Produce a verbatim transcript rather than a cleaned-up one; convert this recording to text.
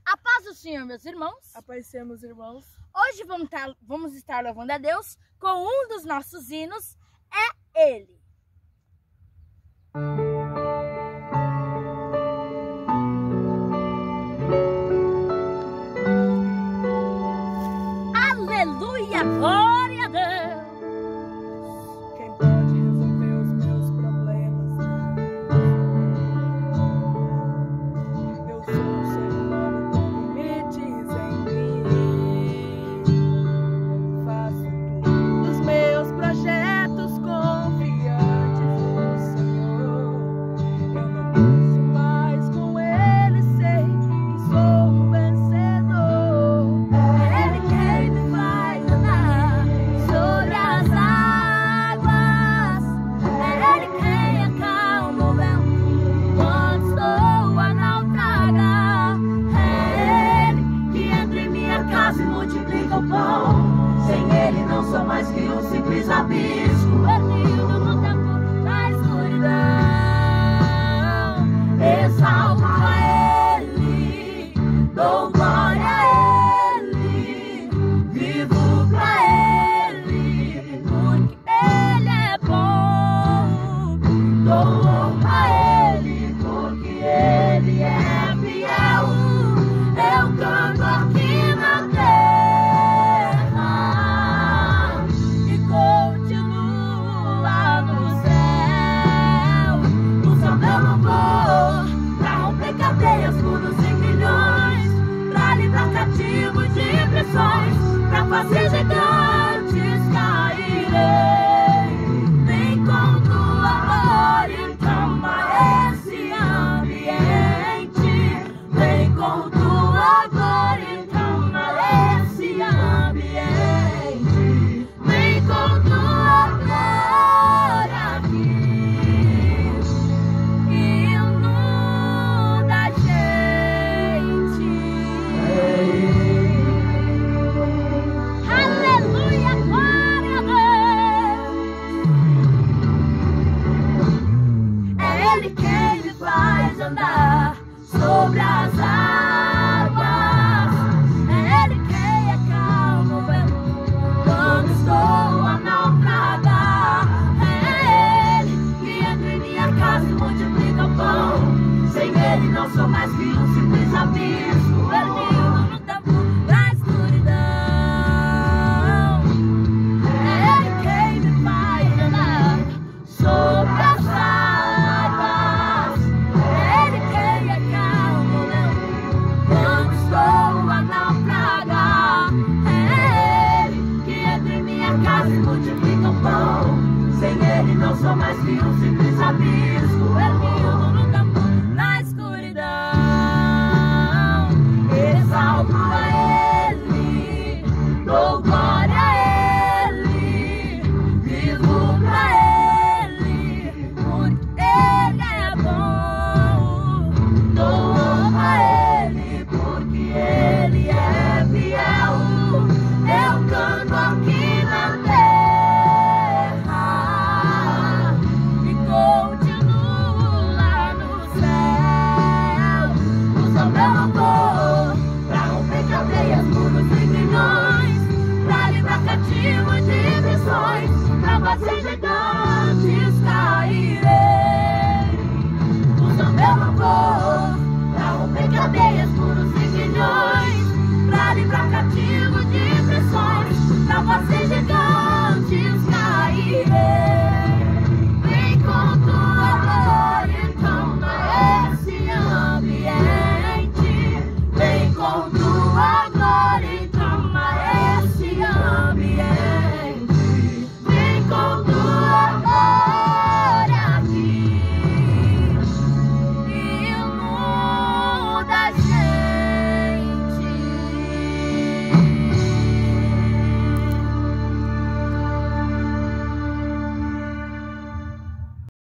A paz do Senhor, meus irmãos. A paz do Senhor, meus irmãos. Hoje vamos, tá, vamos estar louvando a Deus com um dos nossos hinos, é Ele. Aleluia, glória a Deus. Quem pode resolver os meus problemas? Eu sou um ser humano com limites em mim. Faço tudo os meus projetos confiantes no Senhor. Eu não penso mais com Ele, sei que sou um vencedor. É Ele quem me faz andar sobre as águas. É Ele quem acalma o vento quando estou a naufragar. É Ele que entra em minha casa e multiplica o pão. Sem Ele não sou mais que um simples abismo, perdido no tempo da escuridão. Exalto a Ele, dou glória a Ele, vivo pra Ele, porque Ele é bom. Dou honra a Ele, porque Ele é fiel. Eu canto aqui na terra e continuo lá no céu. Usa meu louvor pra romper cadeias, muros e grilhões, pra livrar cativos de pressões, pra fazer gigantes caírem. Vem com tua glória, toma esse ambiente. Vem com tua glória, toma esse ambiente. Vem com tua glória aqui, inunda a gente. Aleluia, glória a Deus. É Ele quem me faz andar sobre as águas. É Ele quem acalma o vento quando estou a naufragar. É Ele que entra em minha casa e multiplica o pão. Sem Ele não sou mais que um simples abismo, perdido no tempo da escuridão. É Ele quem me faz andar sobre as águas. É Ele quem acalma o vento quando estou a naufragar. É Ele que entra em minha casa e multiplica o pão. Sem Ele não sou mais que um simples abismo, perdido no tempo da escuridão. Exalto a Ele, dou glória a Ele, vivo pra Ele, porque Ele é bom. Dou honra a Ele, porque Ele é fiel. Eu canto aqui na terra e continuo lá no céu. Usa meu louvor pra romper cadeias, muros e grilhões, pra livrar cativos de prisões, pra fazer gigantes caírem. Usa meu louvor pra romper cadeias, muros e grilhões, pra livrar cativos de prisões, pra fazer gigantes